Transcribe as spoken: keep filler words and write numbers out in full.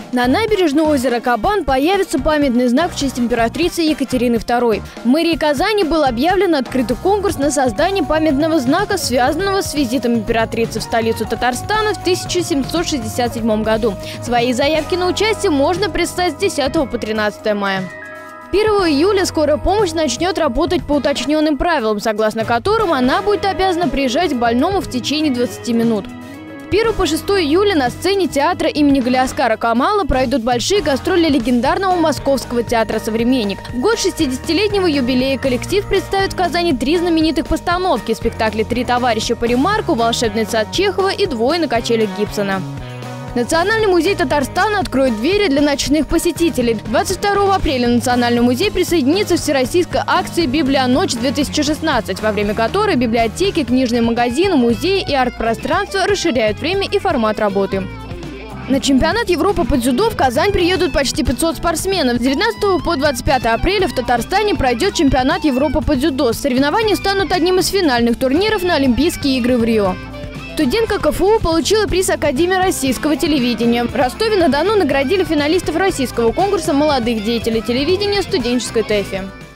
На набережной озера Кабан появится памятный знак в честь императрицы Екатерины второй. В мэрии Казани был объявлен открытый конкурс на создание памятного знака, связанного с визитом императрицы в столицу Татарстана в тысяча семьсот шестьдесят седьмом году. Свои заявки на участие можно представить с десятого по тринадцатое мая. первого июля скорая помощь начнет работать по уточненным правилам, согласно которым она будет обязана приезжать к больному в течение двадцати минут. С первого по шестое июля на сцене театра имени Галиаскара Камала пройдут большие гастроли легендарного Московского театра «Современник». В год шестидесятилетнего юбилея коллектив представит в Казани три знаменитых постановки – спектакли «Три товарища по ремарку», «Волшебный сад Чехова» и «Двое на качелях Гибсона». Национальный музей Татарстана откроет двери для ночных посетителей. двадцать второго апреля Национальный музей присоединится к всероссийской акции «Библионочь-две тысячи шестнадцать», во время которой библиотеки, книжные магазины, музеи и арт-пространства расширяют время и формат работы. На чемпионат Европы по дзюдо в Казань приедут почти пятьсот спортсменов. С девятнадцатого по двадцать пятое апреля в Татарстане пройдет чемпионат Европы по дзюдо. Соревнования станут одним из финальных турниров на Олимпийские игры в Рио. Студентка ка эф у получила приз Академии российского телевидения. В Ростове-на-Дону наградили финалистов российского конкурса молодых деятелей телевидения студенческой ТЭФИ.